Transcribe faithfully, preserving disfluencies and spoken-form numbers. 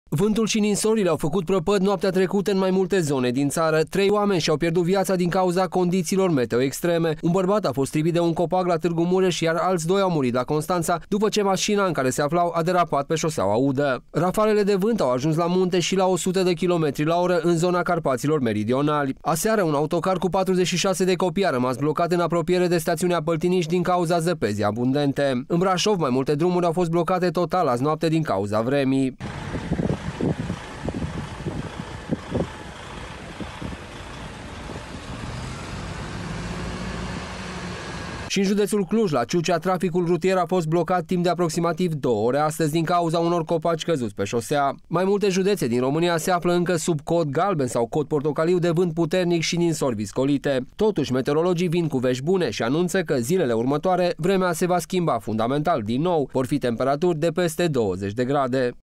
Vântul și ninsorile au făcut prăpăd noaptea trecută în mai multe zone din țară. Trei oameni și-au pierdut viața din cauza condițiilor meteo extreme. Un bărbat a fost trivit de un copac la Târgu Mureș, iar alți doi au murit la Constanța după ce mașina în care se aflau a derapat pe șoseaua Udă. Rafalele de vânt au ajuns la munte și la o sută de kilometri la oră în zona Carpaților meridionali. Aseară, un autocar cu patruzeci și șase de copii a rămas blocat în apropiere de stațiunea Păltiniș din cauza zăpezii abundente. În Brașov, mai multe drumuri au fost blocate total azi noapte din cauza vremii. Și în județul Cluj, la Ciucea, traficul rutier a fost blocat timp de aproximativ două ore astăzi din cauza unor copaci căzuți pe șosea. Mai multe județe din România se află încă sub cod galben sau cod portocaliu de vânt puternic și ninsori viscolite. Totuși, meteorologii vin cu vești bune și anunță că zilele următoare vremea se va schimba fundamental din nou. Vor fi temperaturi de peste douăzeci de grade.